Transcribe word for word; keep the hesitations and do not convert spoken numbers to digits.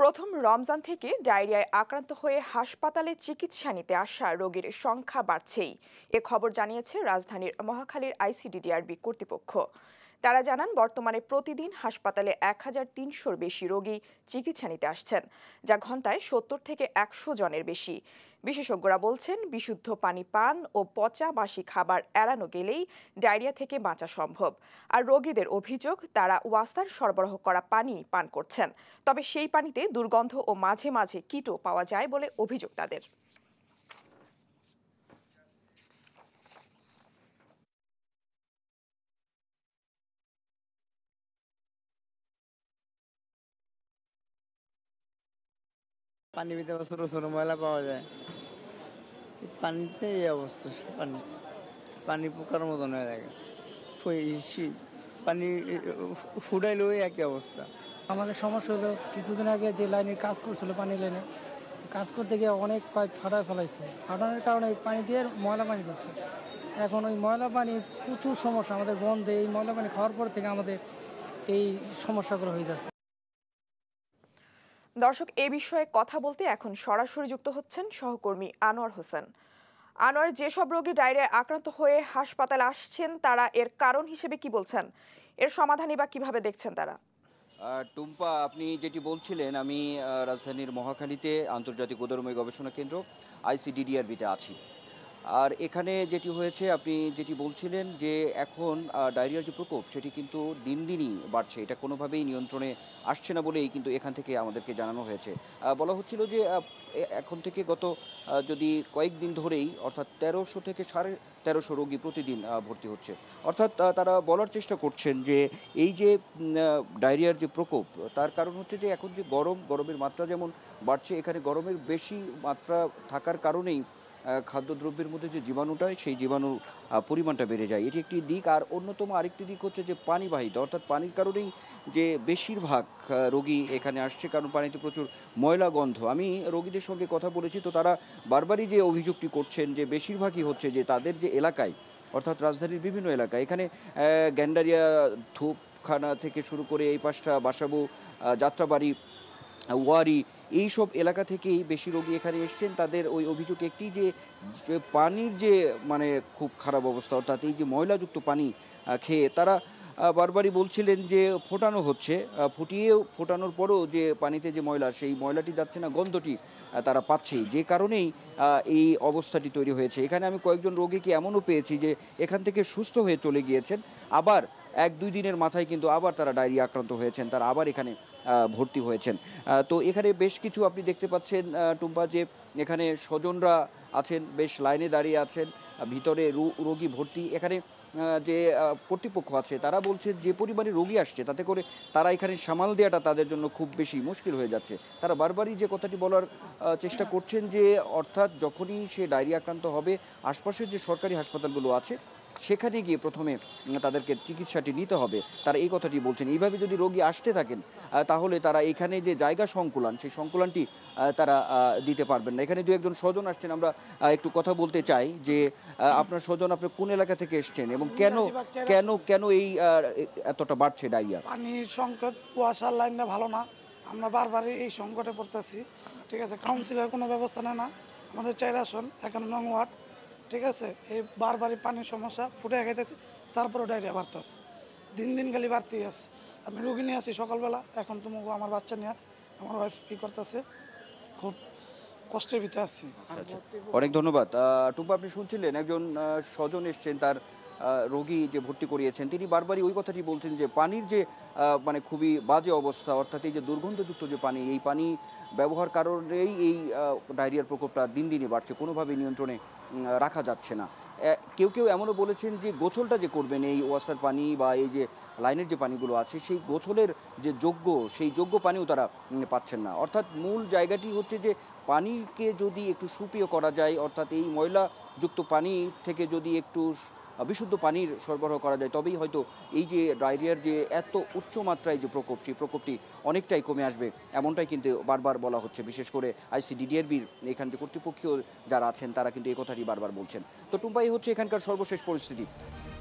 প্রথম রমজান থেকে ডায়রিয়ায় আক্রান্ত হয়ে হাসপাতালে চিকিৎসা নিতে আসা রোগীর সংখ্যা বাড়ছেই। এ খবর জানিয়েছে রাজধানীর মহাখালীর আইসিডিডিআরবি কর্তৃপক্ষ। তারা জানান, বর্তমানে প্রতিদিন হাসপাতালে এক হাজার তিনশোর বেশি রোগী চিকিৎসা নিতে আসছেন, যা ঘন্টায় সত্তর থেকে একশো জনের বেশি। বিশেষজ্ঞরা বলছেন, বিশুদ্ধ পানি পান ও পচা বাসি খাবার এড়ানো গেলেই ডায়রিয়া থেকে বাঁচা সম্ভব। আর রোগীদের অভিযোগ, তারা ওয়াসার সরবরাহ করা পানি পান করছেন, তবে সেই পানিতে দুর্গন্ধ ও মাঝে মাঝে কীটও পাওয়া যায় বলে অভিযোগ তাদের। পানির ভিতরে ছোট ছোট ময়লা পাওয়া যায়। পানিতে এই অবস্থা, পানি পানি পোকার মতন হয়ে থাকে। পানি ফুটাইলেও একই অবস্থা। আমাদের সমস্যা হলো, কিছুদিন আগে যে লাইনে কাজ করছিল, পানি লাইনে কাজ করতে গিয়ে অনেক পাইপ ফাটায় ফেলাইছে। ফাটানোর কারণে পানি দিয়ে ময়লা পানি করছে। এখন ওই ময়লা পানি প্রচুর সমস্যা আমাদের বন্ধে। এই ময়লা পানি খাওয়ার পর থেকে আমাদের এই সমস্যাগুলো হয়ে যাচ্ছে। দর্শক, এ বিষয়ে কথা বলতে এখন সরাসরি যুক্ত হচ্ছেন সহকর্মী আনোয়ার হোসেন। আনোয়ার, যেসব রোগী ডায়রিয়ায় আক্রান্ত হয়ে হাসপাতালে আসছেন, তারা এর কারণ হিসেবে কি বলছেন? এর সমাধানই বা কিভাবে দেখছেন তারা? টুম্পা, আপনি যেটি বলছিলেন, আমি রাজধানীর মহাখালীতে আন্তর্জাতিক উদরময় গবেষণা কেন্দ্র আইসিডিডিআরবিতে আছি। আর এখানে যেটি হয়েছে, আপনি যেটি বলছিলেন যে এখন ডায়রিয়ার যে প্রকোপ সেটি কিন্তু দিন দিনই বাড়ছে, এটা কোনোভাবেই নিয়ন্ত্রণে আসছে না বলেই কিন্তু এখান থেকে আমাদেরকে জানানো হয়েছে। বলা হচ্ছিল যে এখন থেকে গত যদি কয়েকদিন ধরেই অর্থাৎ তেরোশো থেকে সাড়ে তেরোশো রোগী প্রতিদিন ভর্তি হচ্ছে। অর্থাৎ তারা বলার চেষ্টা করছেন যে এই যে ডায়রিয়ার যে প্রকোপ, তার কারণ হচ্ছে যে এখন যে গরম গরমের মাত্রা যেমন বাড়ছে, এখানে গরমের বেশি মাত্রা থাকার কারণেই খাদ্যদ্রব্যের মধ্যে যে জীবাণুটা, সেই জীবাণুর পরিমাণটা বেড়ে যায়, এটি একটি দিক। আর অন্যতম আরেকটি দিক হচ্ছে যে পানিবাহিত, অর্থাৎ পানির কারণেই যে বেশিরভাগ রোগী এখানে আসছে, কারণ পানিতে প্রচুর ময়লা গন্ধ। আমি রোগীদের সঙ্গে কথা বলেছি, তো তারা বারবারই যে অভিযোগটি করছেন যে বেশিরভাগই হচ্ছে যে তাদের যে এলাকায়, অর্থাৎ রাজধানীর বিভিন্ন এলাকায়, এখানে গ্যান্ডারিয়া, ধূপখানা থেকে শুরু করে এই পাশটা বাসাবো, যাত্রাবাড়ি, ওয়ারি, এইসব এলাকা থেকেই বেশি রোগী এখানে এসছেন। তাদের ওই অভিযোগ একটি যে পানির যে মানে খুব খারাপ অবস্থা, অর্থাৎ এই যে ময়লাযুক্ত পানি খেয়ে তারা বারবারই বলছিলেন যে ফোটানো হচ্ছে, ফুটিয়েও ফোটানোর পরেও যে পানিতে যে ময়লা, সেই ময়লাটি যাচ্ছে না, গন্ধটি তারা পাচ্ছেই, যে কারণেই এই অবস্থাটি তৈরি হয়েছে। এখানে আমি কয়েকজন রোগীকে এমনও পেয়েছি যে এখান থেকে সুস্থ হয়ে চলে গিয়েছেন, আবার এক দুই দিনের মাথায় কিন্তু আবার তারা ডায়রিয়া আক্রান্ত হয়েছেন, তারা আবার এখানে ভর্তি হয়েছেন। তো এখানে বেশ কিছু আপনি দেখতে পাচ্ছেন টুম্পা, যে এখানে স্বজনরা আছেন, বেশ লাইনে দাঁড়িয়ে আছেন, ভিতরে রোগী ভর্তি। এখানে যে কর্তৃপক্ষ আছে তারা বলছে যে পরিমাণে রোগী আসছে, তাতে করে তারা এখানে সামাল দেওয়াটা তাদের জন্য খুব বেশি মুশকিল হয়ে যাচ্ছে। তারা বারবারই যে কথাটি বলার চেষ্টা করছেন যে অর্থাৎ যখনই সে ডায়রিয়া আক্রান্ত হবে, আশপাশের যে সরকারি হাসপাতালগুলো আছে সেখানে গিয়ে প্রথমে তাদেরকে চিকিৎসাটি নিতে হবে, তারা এই কথাটি বলছেন। এইভাবে যদি রোগী আসতে থাকেন, তাহলে তারা এখানে যে জায়গা সংকুলান, সেই সংকুলানটি তারা দিতে পারবেন না। এখানে দু একজন স্বজন আসছেন, আমরা একটু কথা বলতে চাই যে আপনার স্বজন, আপনি কোন এলাকা থেকে এসছেন এবং কেন কেন কেন এই এতটা বাড়ছে ডায়রিয়া? পানির সংকট, কুয়াশার লাইনটা ভালো না, আমরা বারবারই এই সংকটে পড়তেছি। ঠিক আছে, কাউন্সিলের কোনো ব্যবস্থা নেয় না। আমাদের চার আসন, একান্ন নং ওয়ার্ড, ঠিক আছে, এই বারবারই পানির সমস্যা, ফুটে খাইতেছে, তারপরে ডায়রিয়া বাড়তেছে, দিন দিন খালি বাড়তেই আছে। আমি রুগী নিয়ে আসি সকালবেলা, এখন তোমাকে আমার বাচ্চা নিয়ে আমার ওয়াইফ ই করতেছে, খুব কষ্টের ভিতরে আসছি। অনেক ধন্যবাদ টুম্পা। আপনি শুনছিলেন একজন স্বজন এসছেন, তার রোগী যে ভর্তি করিয়েছেন, তিনি বারবারই ওই কথাটি বলছেন যে পানির যে মানে খুবই বাজে অবস্থা, অর্থাৎ এই যে দুর্গন্ধযুক্ত যে পানি, এই পানি ব্যবহার কারণেই এই ডায়রিয়ার প্রকোপটা দিন দিনই বাড়ছে, কোনোভাবেই নিয়ন্ত্রণে রাখা যাচ্ছে না। কেউ কেউ এমনও বলেছেন যে গোসলটা যে করবেন এই ওয়াসার পানি বা এই যে লাইনের যে পানিগুলো আছে, সেই গোসলের যে যোগ্য, সেই যোগ্য পানিও তারা পাচ্ছেন না। অর্থাৎ মূল জায়গাটি হচ্ছে যে পানিকে যদি একটু সুপেয় করা যায়, অর্থাৎ এই ময়লাযুক্ত পানি থেকে যদি একটু বিশুদ্ধ পানির সরবরাহ করা যায়, তবেই হয়তো এই যে ডায়রিয়ার যে এত উচ্চ মাত্রায় যে প্রকোপ, সেই প্রকোপটি অনেকটাই কমে আসবে, এমনটাই কিন্তু বারবার বলা হচ্ছে। বিশেষ করে আইসিডিডিআরবির এখান যে কর্তৃপক্ষীয় যারা আছেন, তারা কিন্তু এই কথাটি বারবার বলছেন। তো টুম্পাই হচ্ছে এখানকার সর্বশেষ পরিস্থিতি।